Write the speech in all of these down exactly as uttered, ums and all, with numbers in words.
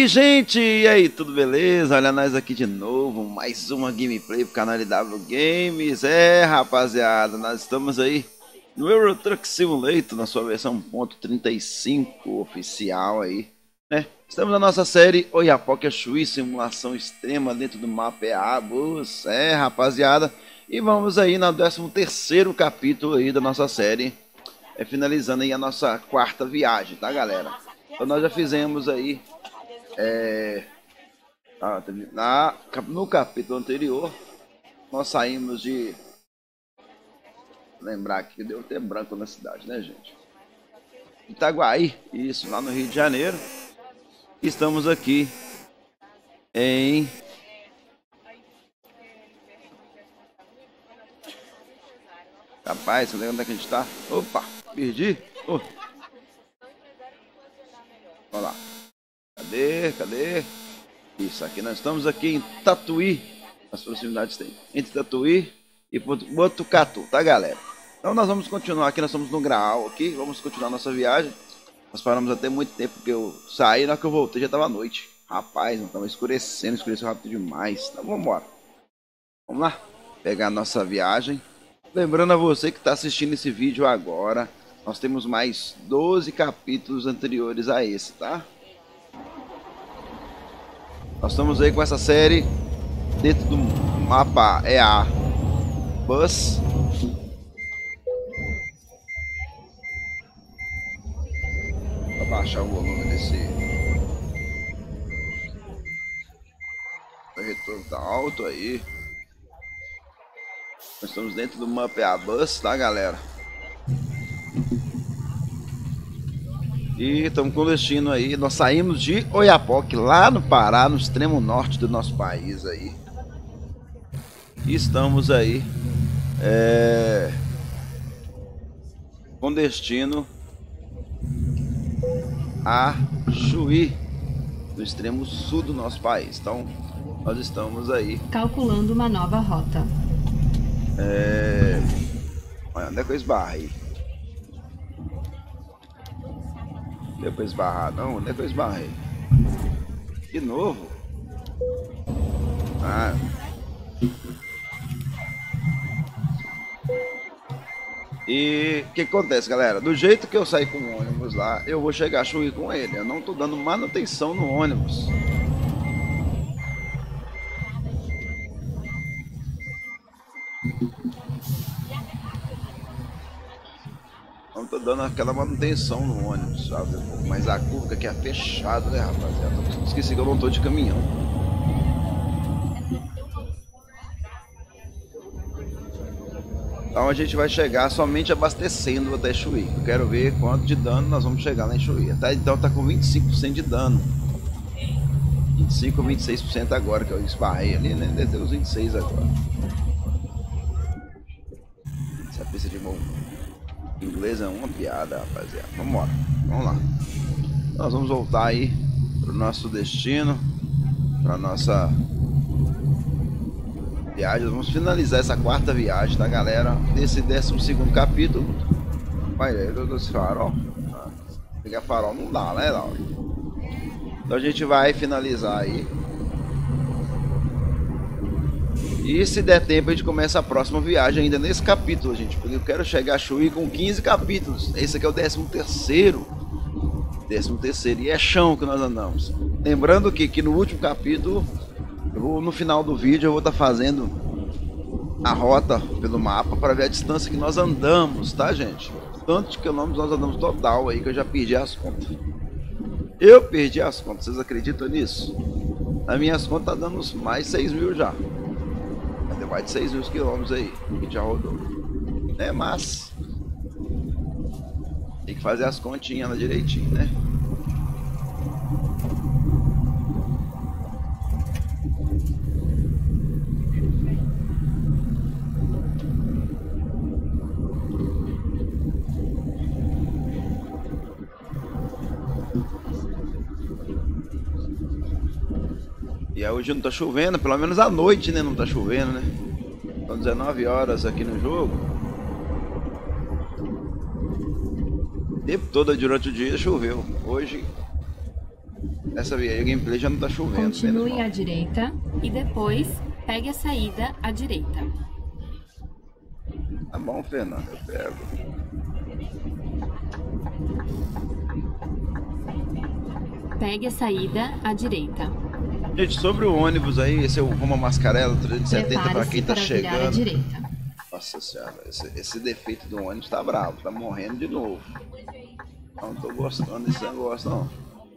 gente! E aí, tudo beleza? Olha nós aqui de novo, mais uma gameplay pro canal L W Games. É, rapaziada, nós estamos aí no Euro Truck Simulator, na sua versão ponto trinta e cinco oficial aí, né? Estamos na nossa série Oiapoque Chuí, simulação extrema dentro do mapa E A, bus. É, rapaziada, e vamos aí no décimo terceiro capítulo aí da nossa série, é, finalizando aí a nossa quarta viagem, tá, galera? Então nós já fizemos aí É, na, no capítulo anterior, nós saímos de... Lembrar que deu até branco na cidade, né, gente? Itaguaí, isso, lá no Rio de Janeiro. Estamos aqui em... Rapaz, você lembra onde é que a gente tá? Opa, perdi. Oh. Olha lá. Cadê? Cadê? Isso, aqui nós estamos aqui em Tatuí. As proximidades tem entre Tatuí e Botucatu, tá, galera? Então nós vamos continuar aqui, nós estamos no Graal aqui. Vamos continuar nossa viagem. Nós paramos até muito tempo, porque eu saí, na hora que eu voltei já estava noite. Rapaz, não estava escurecendo, escureceu rápido demais. Então vamos embora. Vamos lá, pegar a nossa viagem. Lembrando a você que está assistindo esse vídeo agora, nós temos mais doze capítulos anteriores a esse, tá? Nós estamos aí com essa série dentro do mapa E A Bus. Vou baixar o volume desse. O retorno tá alto aí. Nós estamos dentro do mapa E A Bus, tá, galera? E estamos com destino aí, nós saímos de Oiapoque, lá no Pará, no extremo norte do nosso país aí. E estamos aí é, com destino a Chuí, no extremo sul do nosso país. Então, nós estamos aí calculando uma nova rota. É... Olha, onde é que eu esbarrei? Depois esbarrar, não, onde é que eu esbarrei? De novo? Ah. E o que acontece, galera? Do jeito que eu saí com o ônibus lá, eu vou chegar a Chuí com ele. Eu não tô dando manutenção no ônibus. Não tô dando aquela manutenção no ônibus, sabe? Mas a curva aqui é fechada, né, rapaziada? Esqueci que eu não tô de caminhão. Então a gente vai chegar somente abastecendo até Chuí. Eu quero ver quanto de dano nós vamos chegar lá em Chuí. Até então tá com vinte e cinco por cento de dano. vinte e cinco ou vinte e seis por cento agora, que eu esbarrei ali, né? Deve ter uns vinte e seis agora. Essa pista de bom inglês é uma piada, rapaziada. Vamos embora, vamos lá. Nós vamos voltar aí pro nosso destino, pra nossa viagem. Vamos finalizar essa quarta viagem, tá, galera? Desse décimo segundo capítulo. Vai aí, dos farol. Pegar farol não dá, né, Laura? Então a gente vai finalizar aí. E se der tempo a gente começa a próxima viagem ainda nesse capítulo, gente. Porque eu quero chegar a Chuí com quinze capítulos. Esse aqui é o décimo terceiro. décimo terceiro. E é chão que nós andamos. Lembrando que, que no último capítulo, eu vou, no final do vídeo, eu vou estar tá fazendo a rota pelo mapa para ver a distância que nós andamos, tá, gente? Tantos quilômetros nós andamos total aí que eu já perdi as contas. Eu perdi as contas, vocês acreditam nisso? As minhas contas tá dando mais de seis mil já. Deu mais de seis mil quilômetros aí que já rodou. É, mas tem que fazer as continhas lá direitinho, né? E aí hoje não tá chovendo, pelo menos à noite, né? Não tá chovendo, né? São dezenove horas aqui no jogo. O tempo todo durante o dia choveu. Hoje Nessa via a gameplay já não tá chovendo. Continue à direita e depois pegue a saída à direita. Tá bom, Fernando, eu pego. Pegue a saída à direita. Gente, sobre o ônibus aí, esse é o Roma Mascarella trezentos e setenta para quem tá para chegando. virar à direita. Nossa senhora, esse, esse defeito do ônibus tá bravo, tá morrendo de novo. Não tô gostando desse negócio não.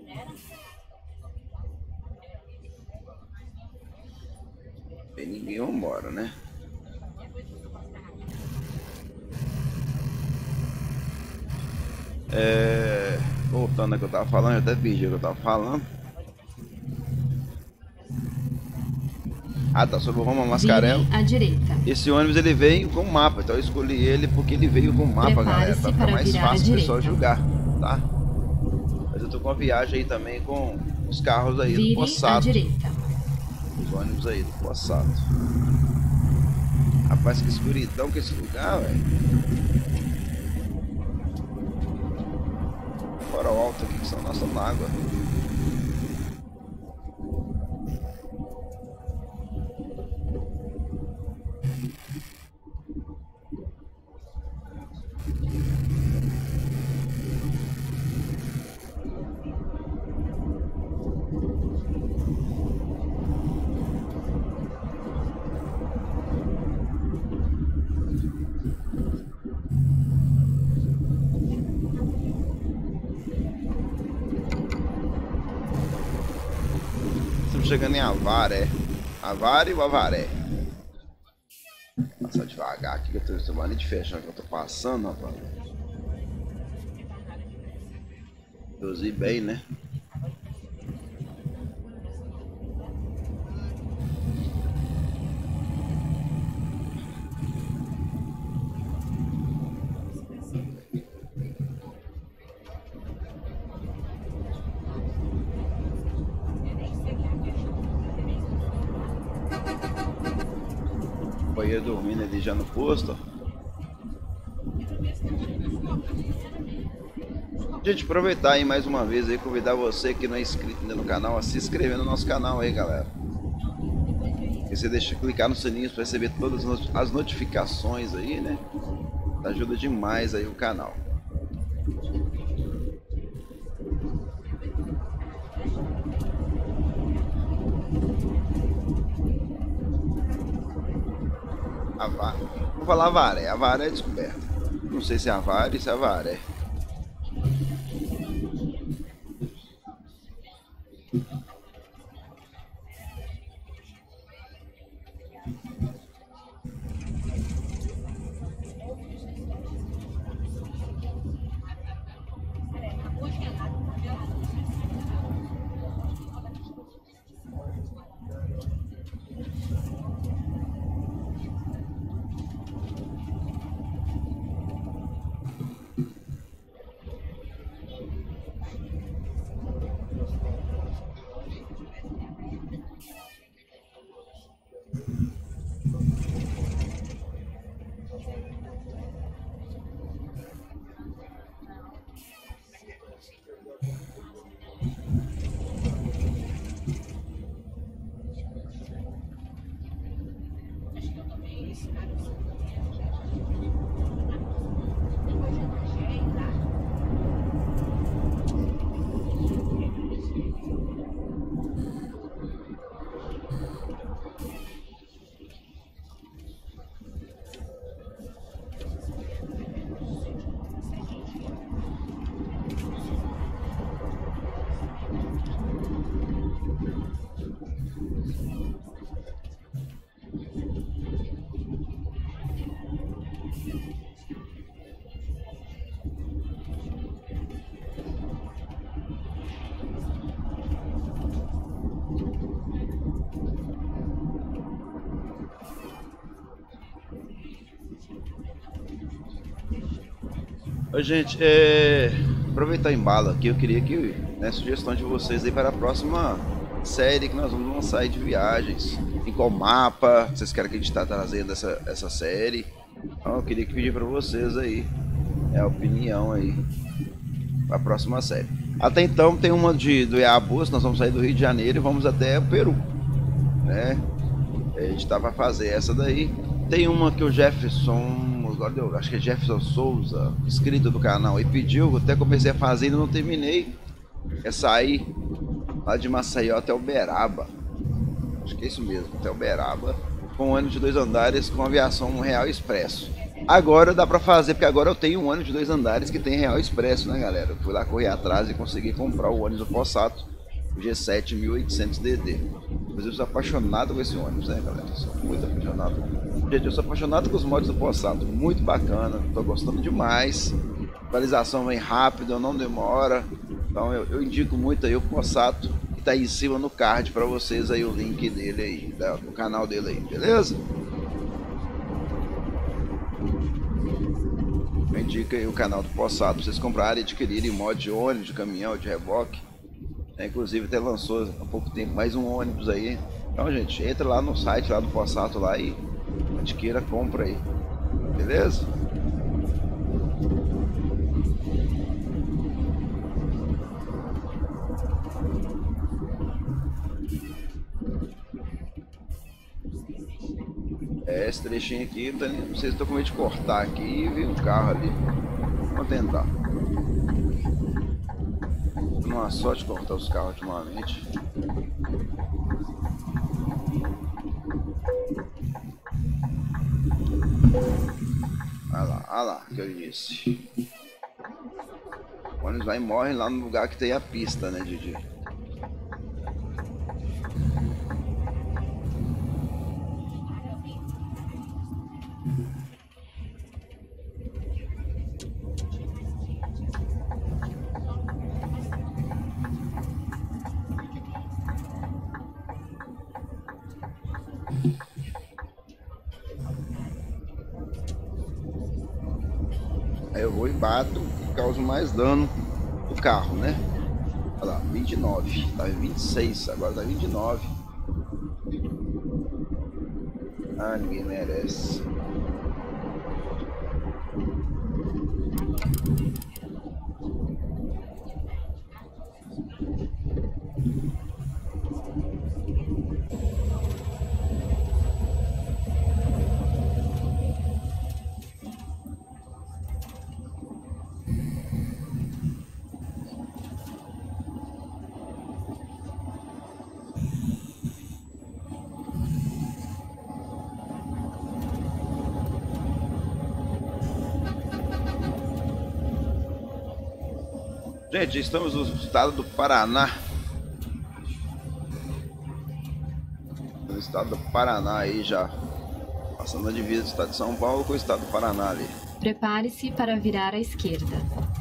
Tem ninguém, vambora, né? É... Voltando ao que eu tava falando, eu até perdi o que eu tava falando. Ah, tá, sobre o Roma Mascarella. À direita. Esse ônibus ele veio com mapa, então eu escolhi ele porque ele veio com mapa, galera, pra ficar mais fácil o pessoal julgar, tá? Mas eu tô com uma viagem aí também com os carros aí Vire do Possato. à direita. Os ônibus aí do Possato. Rapaz, que escuridão que esse lugar, velho. Fora o alto aqui que são nossa água. Chegando em Avaré. Avaré ou Avaré? Passar devagar aqui que eu tô tomando de fechar que eu tô passando, rapaz. Eu usei bem, né? Ia dormindo ali já no posto. Gente, aproveitar aí mais uma vez aí, convidar você que não é inscrito ainda no canal a se inscrever no nosso canal aí, galera. E você deixa clicar no sininho para receber todas as notificações aí, né? Ajuda demais aí o canal. Avaré. Vou falar Avaré. Avaré é descoberta. Não sei se é Avaré ou se é Avaré. Ô, gente, é... aproveitar o embalo aqui, eu queria que, né, sugestão de vocês aí para a próxima série que nós vamos lançar aí de viagens. Em qual mapa vocês querem que a gente está trazendo essa, essa série? Então, eu queria que pedir para vocês aí, é a opinião aí para a próxima série. Até então tem uma de, do Iabus, nós vamos sair do Rio de Janeiro e vamos até o Peru, né? A gente tá pra fazer essa daí. Tem uma que o Jefferson, agora eu acho que é Jefferson Souza, inscrito do canal, e pediu, eu até comecei a fazer e não terminei. É sair lá de Maceió até Uberaba. Acho que é isso mesmo, até Uberaba. Com um ônibus de dois andares com aviação Real Expresso. Agora dá pra fazer, porque agora eu tenho um ônibus de dois andares que tem Real Expresso, né, galera? Eu fui lá correr atrás e consegui comprar o ônibus do Possato, o G sete mil e oitocentos D D. Mas eu sou apaixonado com esse ônibus, né, galera? Eu sou muito apaixonado. Gente, eu sou apaixonado com os mods do Possato, muito bacana, tô gostando demais. A atualização vem rápido, não demora. Então eu, eu indico muito aí o Possato, que tá aí em cima no card pra vocês aí, o link dele aí, da, do canal dele aí, beleza? Eu indico aí o canal do Possato pra vocês comprarem e adquirirem mod de ônibus, de caminhão, de reboque. É, inclusive até lançou há pouco tempo mais um ônibus aí. Então, gente, entra lá no site lá do Possato lá e adquira, compra aí. Beleza? É, esse trechinho aqui, não, nem, não sei se estou com medo de cortar aqui e vi um carro ali. Vamos tentar. Uma sorte cortar os carros ultimamente. Olha lá, olha lá, que eu disse. O ônibus vai e morre lá no lugar que tem a pista, né, Didi? Aí eu vou e bato e causo mais dano do carro, né? Olha lá, vinte e nove, tá vinte e seis, agora tá vinte e nove. Ah, ninguém merece. Gente, estamos no estado do Paraná. No estado do Paraná aí já. Passando a divisa do estado de São Paulo com o estado do Paraná ali. Prepare-se para virar à esquerda.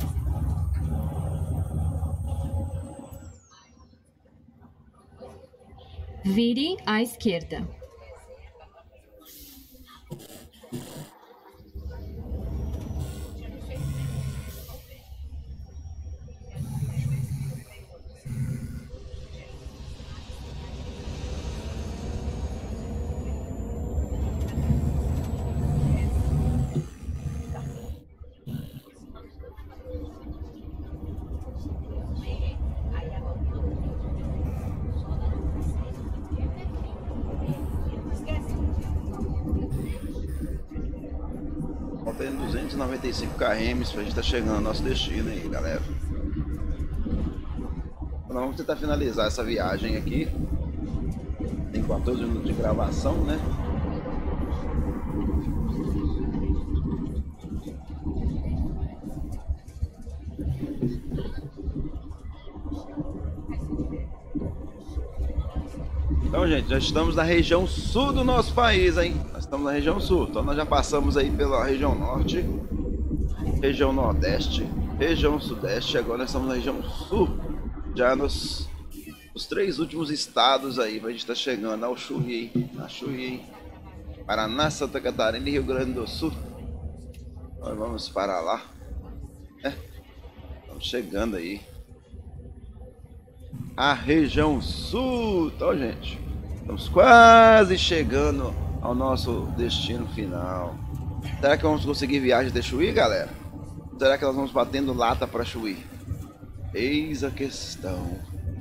Vire à esquerda. Faltando duzentos e noventa e cinco quilômetros pra gente estar chegando ao nosso destino aí, galera. Então, vamos tentar finalizar essa viagem aqui. Tem quatorze minutos de gravação, né? Então, gente, já estamos na região sul do nosso país, hein? Nós estamos na região sul, então nós já passamos aí pela região norte, região nordeste, região sudeste, agora nós estamos na região sul, já nos, nos três últimos estados aí, pra gente estar chegando ao Chuí, na Chuí, Paraná, Santa Catarina e Rio Grande do Sul. Nós vamos para lá, né? Estamos chegando aí. A região sul, então, gente, estamos quase chegando ao nosso destino final. Será que vamos conseguir viagem de Chuí, galera? Será que nós vamos batendo lata para Chuí? Eis a questão.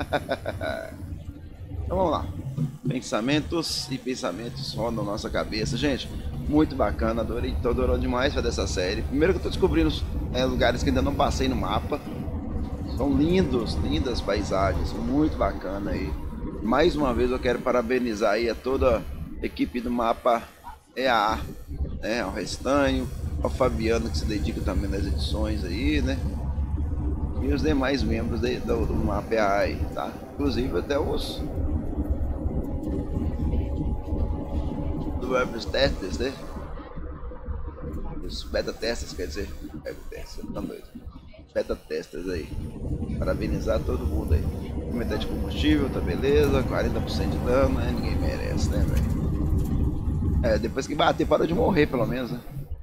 Então vamos lá. Pensamentos e pensamentos rondam nossa cabeça. Gente, muito bacana. Adorei, tô adorando demais fazer essa série. Primeiro que eu tô descobrindo é, lugares que ainda não passei no mapa. São lindos, lindas paisagens. Muito bacana aí. Mais uma vez eu quero parabenizar aí a toda a equipe do mapa E A A, né? Ao Restanho, ao Fabiano que se dedica também nas edições aí, né? E os demais membros de, do, do mapa E A A aí, tá? Inclusive até os do web testers, né? Os beta testers, quer dizer, web testers, tá doido. Beta testers aí. Parabenizar todo mundo aí. Metade de combustível, tá beleza, quarenta por cento de dano, né? Ninguém merece, né, velho? É, depois que bater, para de morrer, pelo menos, né?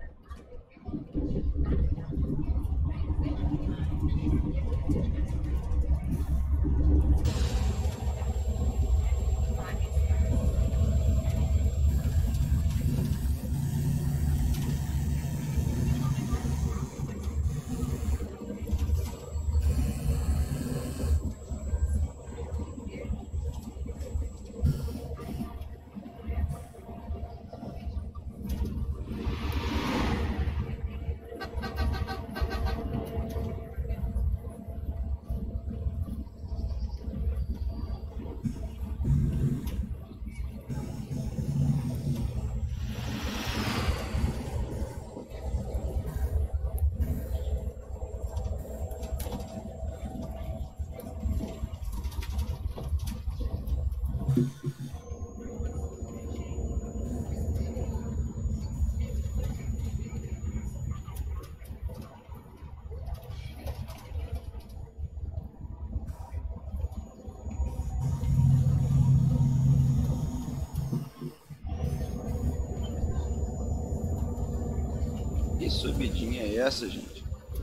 Que subidinha é essa, gente?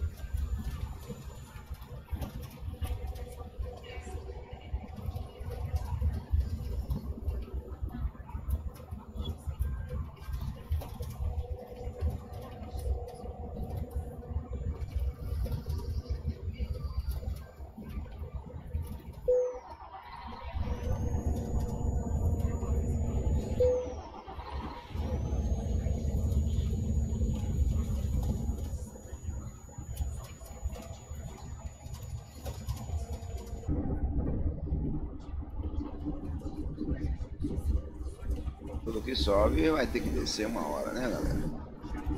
Tudo que sobe vai ter que descer uma hora, né, galera?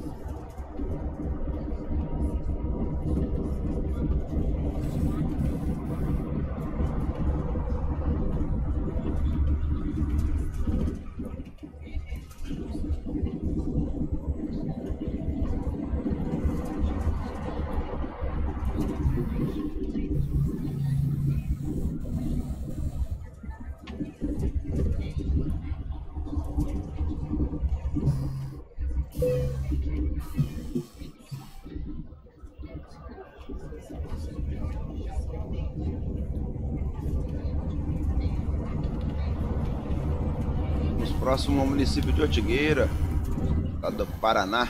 Próximo ao município de Ortigueira, lá do Paraná.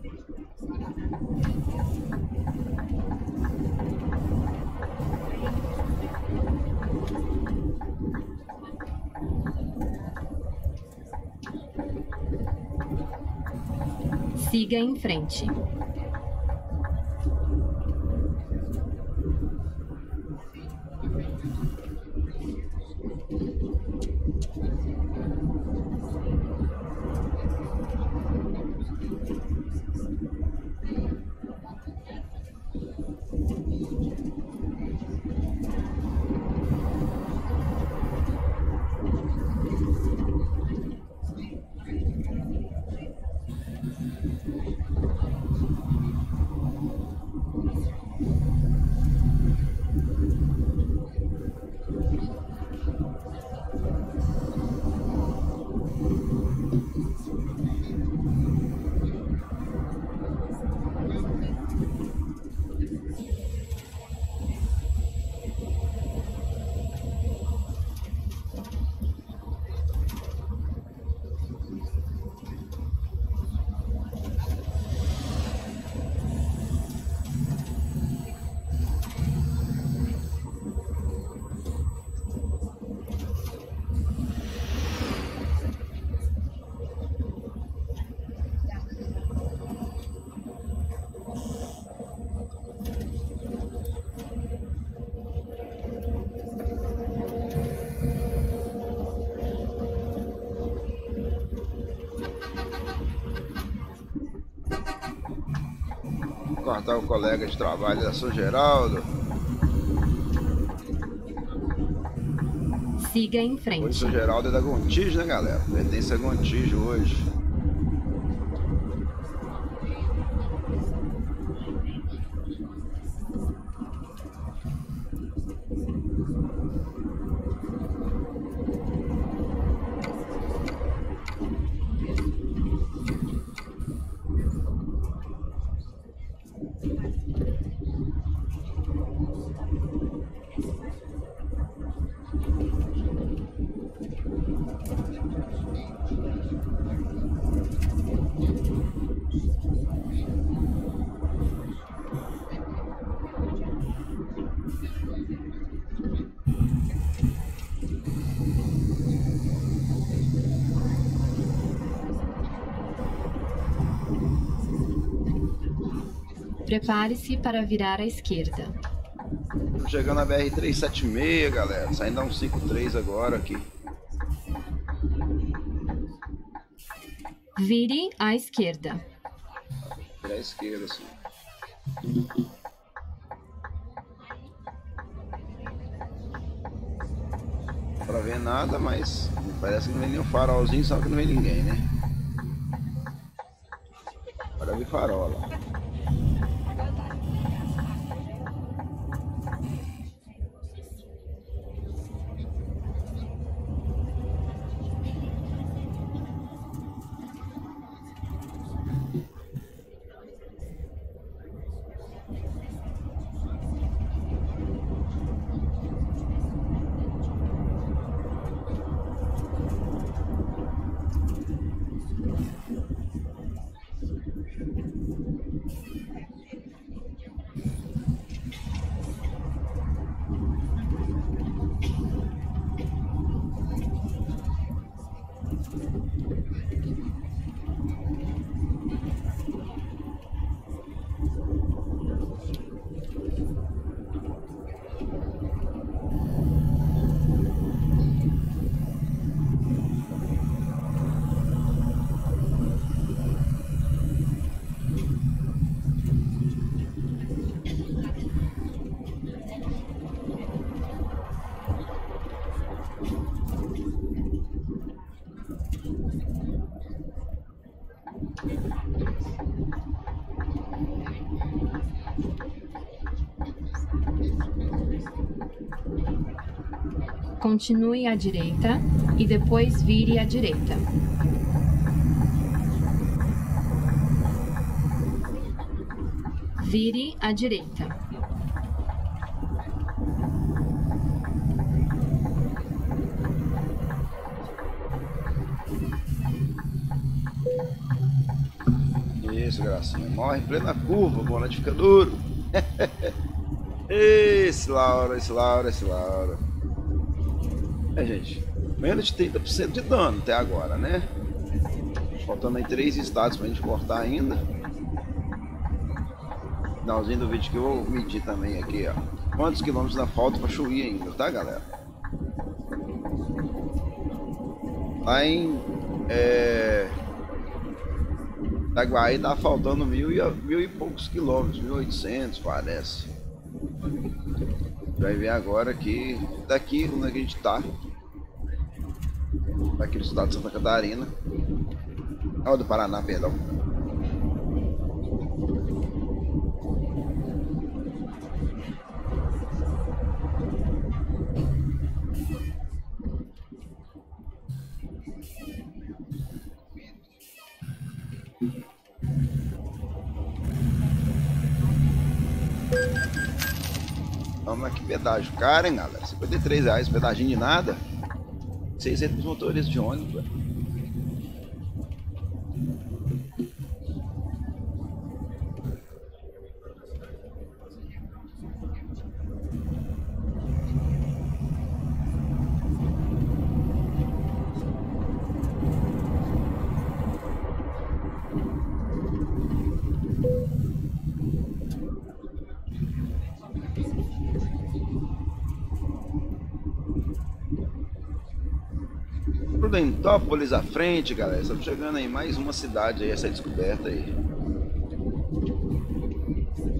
Siga em frente. cortar o colega de trabalho da São Geraldo. Siga em frente. Hoje São Geraldo é da Gontijo, né, galera? Pertence a Gontijo hoje. Prepare-se para virar à esquerda. Chegando na B R trezentos e setenta e seis, galera. Saindo a um cinquenta e três agora aqui. Vire à esquerda. Virar à esquerda, assim. Não dá pra ver nada, mas parece que não vem nenhum farolzinho, só que não vem ninguém, né? Agora vi farola. Continue à direita e depois vire à direita. Vire à direita. Isso, gracinha. Morre em plena curva, o volante fica duro. Esse Laura, esse Laura, esse Laura. É, gente, menos de trinta por cento de dano até agora, né? Faltando aí três estados pra gente cortar ainda. Finalzinho do vídeo que eu vou medir também aqui, ó. Quantos quilômetros ainda falta pra chover ainda, tá, galera? Lá em é... Itaguaí tá faltando mil e, mil e poucos quilômetros, mil e oitocentos parece. Vai ver agora que daqui onde a gente tá, daqui no estado de Santa Catarina, ou do Paraná, perdão. Vamos aqui, pedágio caro, hein, galera? cinquenta e três reais, pedaginho de nada. seiscentos motoristas de ônibus, velho. Prudentópolis à frente, galera. Estamos chegando aí mais uma cidade aí, essa descoberta aí.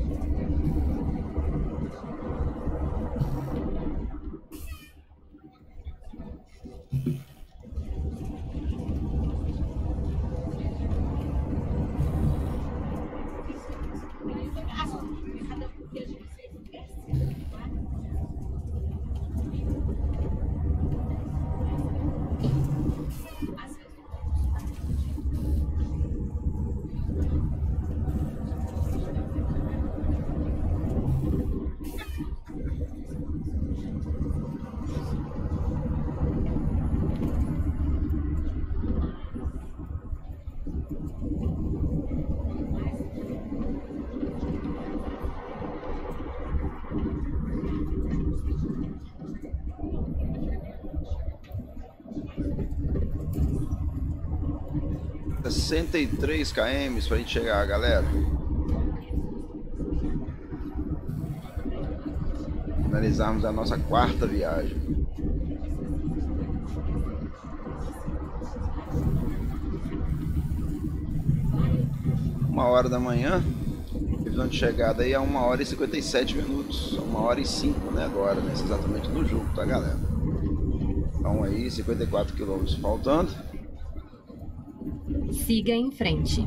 sessenta e três quilômetros pra gente chegar, galera. Finalizarmos a nossa quarta viagem. Uma hora da manhã. Previsão de chegada aí é uma hora e cinquenta e sete minutos. Uma hora e cinco, né? Agora, né? Exatamente no jogo, tá, galera? Então aí, cinquenta e quatro quilômetros faltando. Siga em frente.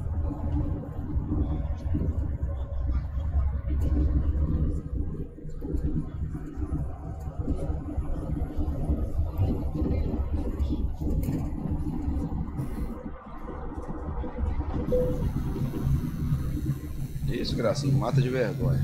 Isso, Gracinha, mata de vergonha.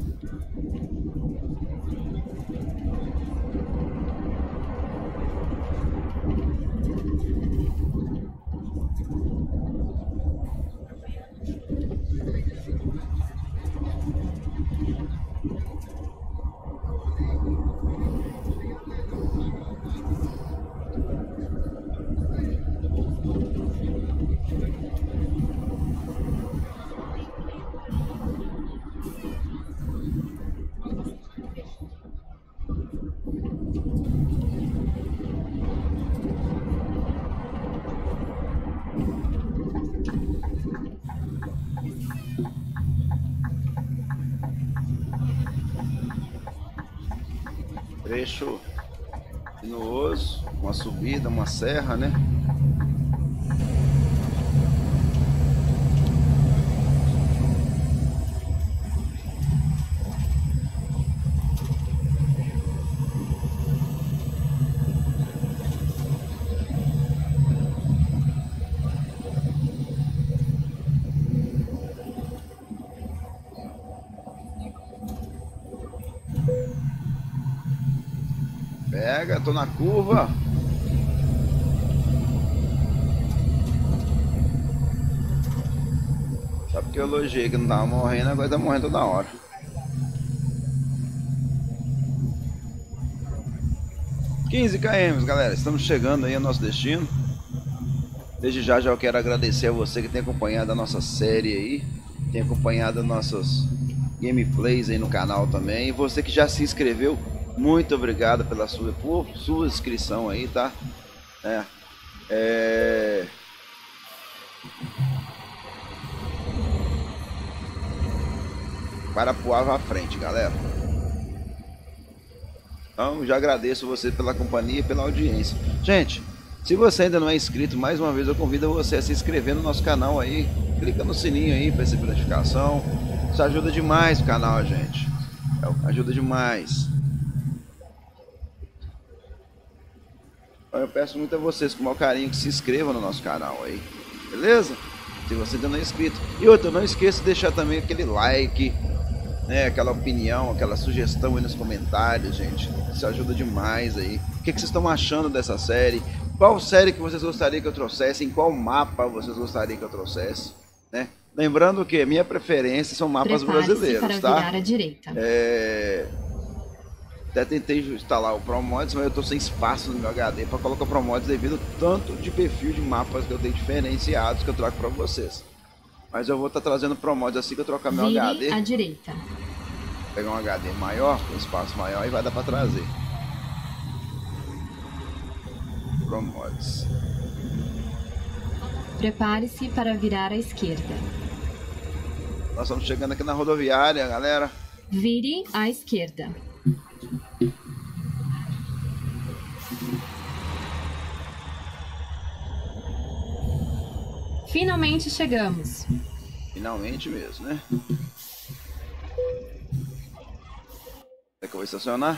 Trecho sinuoso, uma subida, uma serra, né? Pega, tô na curva. Só porque eu elogiei que não tava morrendo, agora tá morrendo toda hora. quinze quilômetros, galera. Estamos chegando aí ao nosso destino. Desde já já eu quero agradecer a você que tem acompanhado a nossa série aí. Tem acompanhado nossas gameplays aí no canal também. E você que já se inscreveu, muito obrigado pela sua, por sua inscrição aí, tá? É, é... Parapuava à frente, galera. Então, já agradeço você pela companhia e pela audiência. Gente, se você ainda não é inscrito, mais uma vez eu convido você a se inscrever no nosso canal aí. Clica no sininho aí para receber notificação. Isso ajuda demais o canal, gente. Ajuda demais. Eu peço muito a vocês, com o maior carinho, que se inscrevam no nosso canal aí, beleza? Se você ainda não é inscrito. E outra, não esqueça de deixar também aquele like, né? Aquela opinião, aquela sugestão aí nos comentários, gente. Isso ajuda demais aí. O que, que vocês estão achando dessa série? Qual série que vocês gostariam que eu trouxesse? Em qual mapa vocês gostariam que eu trouxesse? Né? Lembrando que a minha preferência são mapas brasileiros, para tá? virar à direita. É... Até tentei instalar o ProMods, mas eu tô sem espaço no meu H D para colocar o ProMods devido ao tanto de perfil de mapas que eu tenho diferenciados que eu trago para vocês. Mas eu vou estar tá trazendo ProMods assim que eu trocar meu Vire H D. à direita. Pegar um H D maior, com espaço maior, e vai dar para trazer. ProMods. Prepare-se para virar à esquerda. Nós estamos chegando aqui na rodoviária, galera. Vire à esquerda. Finalmente chegamos. Finalmente mesmo, né? Será que eu vou estacionar?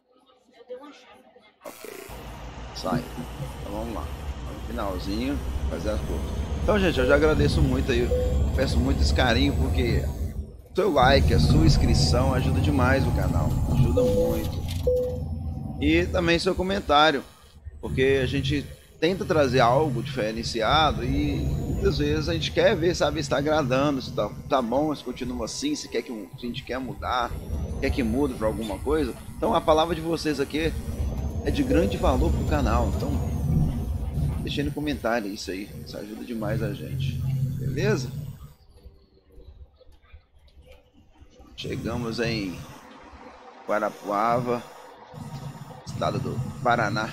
Ok. Sai. Então vamos lá. No finalzinho, fazer as coisas. Então, gente, eu já agradeço muito aí. Peço muito esse carinho, porque seu like, a sua inscrição ajuda demais o canal. Ajuda muito. E também seu comentário, porque a gente tenta trazer algo diferenciado e muitas vezes a gente quer ver, sabe, está agradando, se tá, tá bom, se continua assim, se, quer que, se a gente quer mudar, quer que mude para alguma coisa. Então a palavra de vocês aqui é de grande valor para o canal. Então deixa aí no comentário isso aí. Isso ajuda demais a gente. Beleza? Chegamos em Guarapuava, estado do Paraná.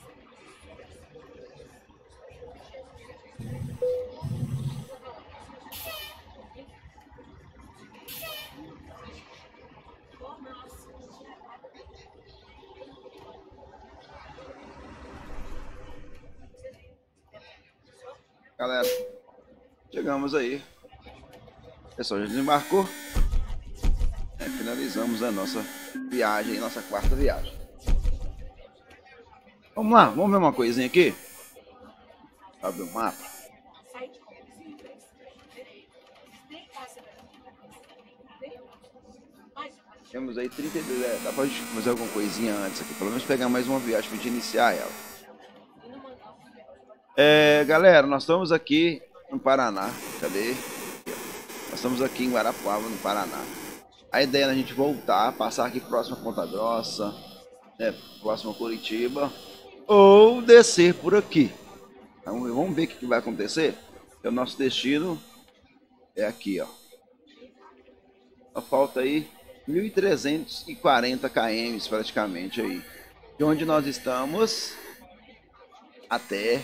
Galera, chegamos aí. O pessoal já desembarcou. É, finalizamos a nossa viagem, nossa quarta viagem. Vamos lá, vamos ver uma coisinha aqui. Abre o mapa. Temos aí trinta e dois. É, dá pra gente fazer alguma coisinha antes aqui. Pelo menos pegar mais uma viagem pra gente iniciar ela. É, galera, nós estamos aqui no Paraná. Cadê? Nós estamos aqui em Guarapuava, no Paraná. A ideia é a gente voltar, passar aqui próximo a Ponta Grossa, né, próximo a Curitiba, ou descer por aqui. Então, vamos ver o que vai acontecer. O nosso destino é aqui, ó. Só falta aí mil trezentos e quarenta quilômetros praticamente aí. De onde nós estamos até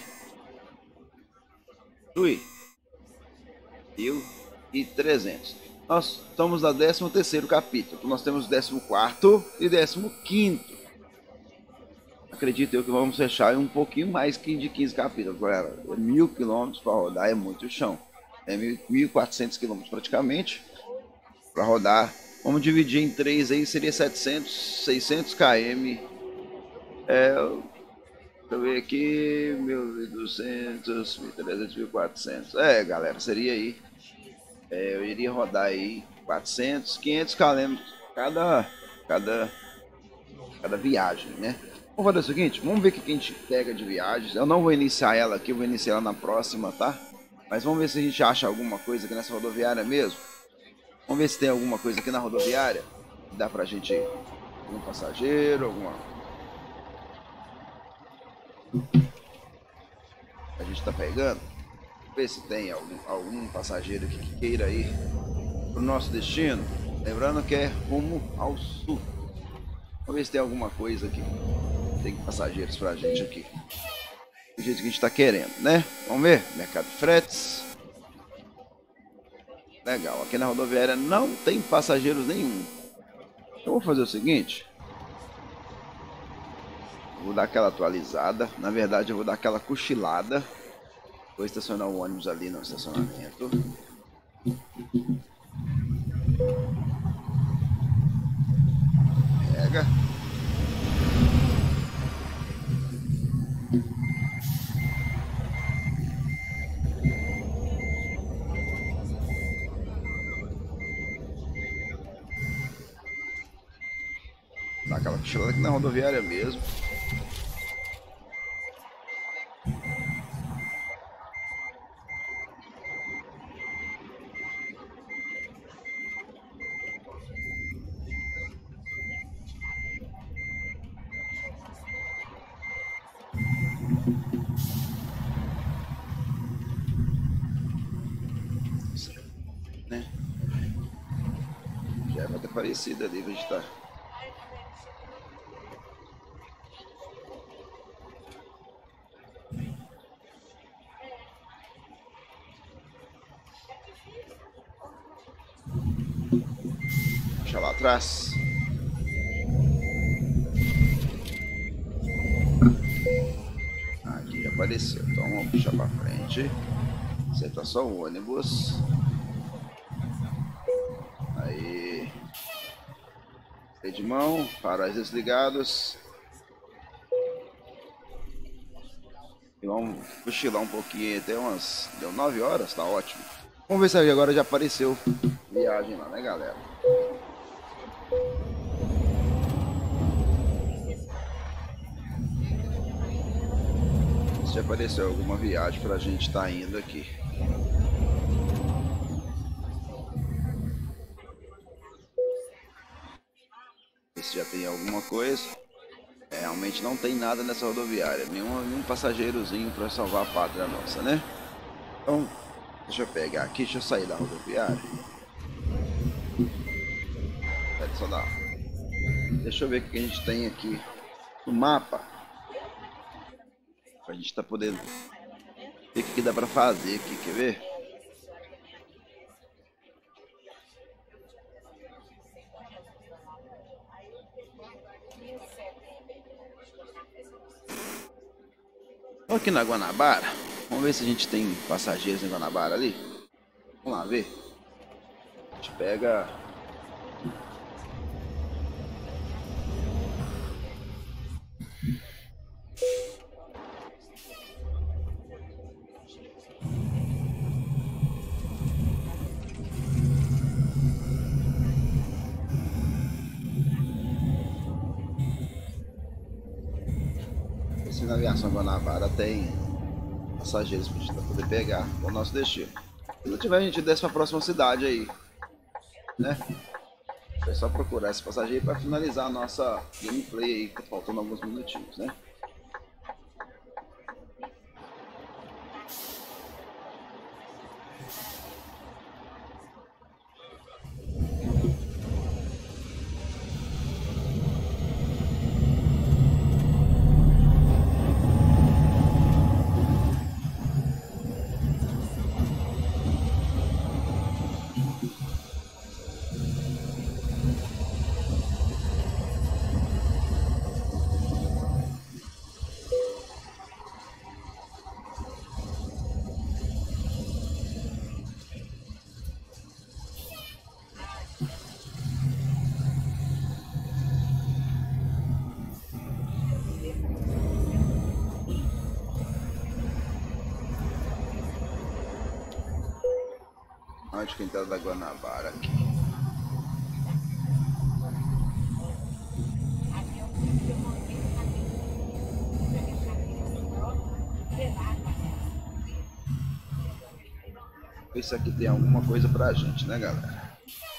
Tui. mil e trezentos. Nós estamos no décimo terceiro capítulo. Nós temos décimo quarto e décimo quinto. Acredito eu que vamos fechar um pouquinho mais que de quinze capítulos, galera. Mil quilômetros para rodar é muito chão. É mil e quatrocentos quilômetros praticamente para rodar. Vamos dividir em três aí, seria setecentos, seiscentos quilômetros. É, deixa eu ver aqui, mil e duzentos, mil e trezentos, mil e quatrocentos. É, galera, seria aí. É, eu iria rodar aí quatrocentos, quinhentos quilômetros cada, cada, cada viagem, né? Vamos fazer o seguinte, vamos ver o que a gente pega de viagens. Eu não vou iniciar ela aqui, eu vou iniciar ela na próxima, tá? Mas vamos ver se a gente acha alguma coisa aqui nessa rodoviária mesmo. Vamos ver se tem alguma coisa aqui na rodoviária. Dá pra gente ir. Algum passageiro, alguma... A gente tá pegando. Ver se tem algum, algum passageiro aqui que queira ir pro nosso destino. Lembrando que é rumo ao sul. Vamos ver se tem alguma coisa aqui. Tem passageiros pra gente aqui. Do jeito que a gente tá querendo, né? Vamos ver. Mercado de fretes. Legal. Aqui na rodoviária não tem passageiros nenhum. Eu vou fazer o seguinte. Vou dar aquela atualizada. Na verdade, eu vou dar aquela cochilada. Vou estacionar o ônibus ali no estacionamento. Pega. Dá aquela cochilada aqui na rodoviária mesmo. Né? Já vai ter aparecido ali, onde está. Deixa lá atrás. Aqui apareceu, então vamos puxar para frente. Senta só o ônibus. Aí. Freio de mão, faróis desligados. E vamos cochilar um pouquinho até umas. Deu nove horas, tá ótimo. Vamos ver se agora já apareceu viagem lá, né, galera? Se apareceu alguma viagem pra gente estar tá indo aqui. Ver se já tem alguma coisa. É, realmente não tem nada nessa rodoviária. Nenhum, nenhum passageirozinho para salvar a pátria nossa, né? Então, deixa eu pegar aqui, deixa eu sair da rodoviária. Pera só dar. Deixa eu ver o que a gente tem aqui no mapa. Pra gente tá podendo ver o que dá pra fazer aqui, quer ver? Tô aqui na Guanabara. Vamos ver se a gente tem passageiros em Guanabara ali. Vamos lá ver. A gente pega... Se na aviação Guanabara tem passageiros pra gente poder pegar o nosso destino. Se não tiver, a gente desce pra próxima cidade aí, né? É só procurar esse passageiro para finalizar a nossa gameplay aí, tá faltando alguns minutinhos, né? Onde que entrada da Guanabara aqui? Isso aqui tem alguma coisa pra gente, né, galera?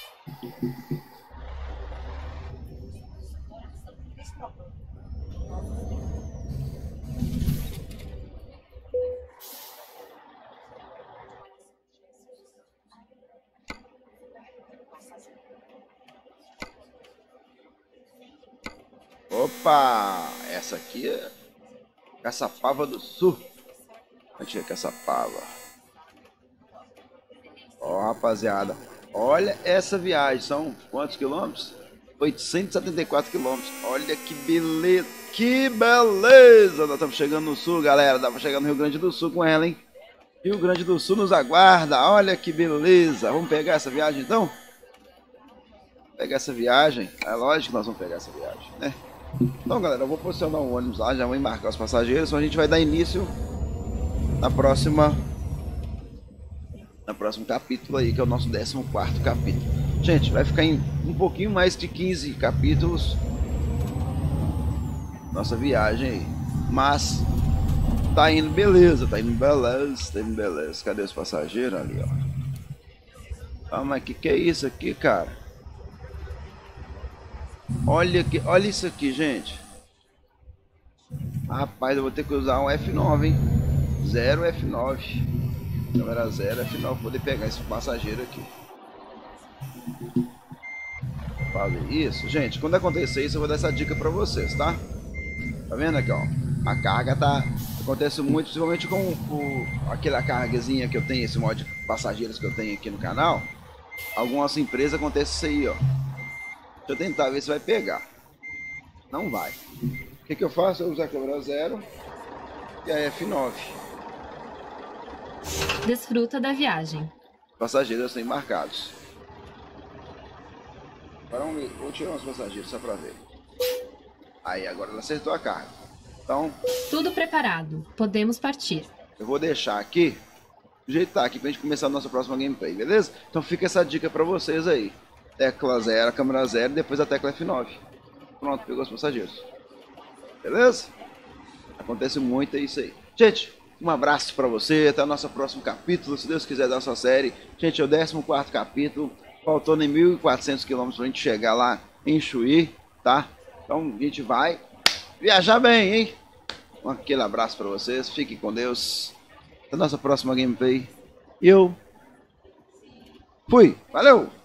Opa! Essa aqui é Caçapava do Sul. A gente é Caçapava. Ó, rapaziada. Olha essa viagem. São quantos quilômetros? oitocentos e setenta e quatro quilômetros. Olha que beleza. Que beleza! Nós estamos chegando no Sul, galera. Dá pra chegar no Rio Grande do Sul com ela, hein? Rio Grande do Sul nos aguarda. Olha que beleza. Vamos pegar essa viagem, então? Pegar essa viagem. É lógico que nós vamos pegar essa viagem, né? Então, galera, eu vou posicionar um ônibus lá, já vou embarcar os passageiros, então a gente vai dar início na próxima na próximo capítulo aí, que é o nosso décimo quarto capítulo. Gente, vai ficar em um pouquinho mais de quinze capítulos nossa viagem aí, mas tá indo beleza, tá indo beleza, tá indo beleza. Cadê os passageiros ali, ó? Ah, mas que que é isso aqui, cara? Olha aqui, olha isso aqui, gente. Rapaz, eu vou ter que usar um F nove, hein? Zero F nove. Câmera zero F nove, vou poder pegar esse passageiro aqui. Fazer isso, gente. Quando acontecer isso, eu vou dar essa dica pra vocês, tá? Tá vendo aqui, ó? A carga tá... Acontece muito, principalmente com o... aquela cargazinha que eu tenho, esse mod de passageiros que eu tenho aqui no canal. Algumas empresas acontece isso aí, ó. Deixa eu tentar ver se vai pegar. Não vai. O que que eu faço? Eu uso a câmera zero e a F nove. Desfruta da viagem. Passageiros estão embarcados. Agora vamos ver. Vou tirar uns passageiros só pra ver. Aí, agora ela acertou a carga. Então... Tudo preparado. Podemos partir. Eu vou deixar aqui, do jeito que tá aqui, pra gente começar a nossa próxima gameplay, beleza? Então fica essa dica pra vocês aí. Tecla zero, câmera zero e depois a tecla F nove. Pronto, pegou os passageiros. Beleza? Acontece muito, é isso aí. Gente, um abraço pra você, até o nosso próximo capítulo, se Deus quiser, da nossa série. Gente, é o décimo quarto capítulo, faltando em mil e quatrocentos quilômetros pra gente chegar lá em Chuí, tá? Então a gente vai viajar bem, hein? Um aquele abraço pra vocês, fiquem com Deus. Até a nossa próxima gameplay. E eu fui, valeu!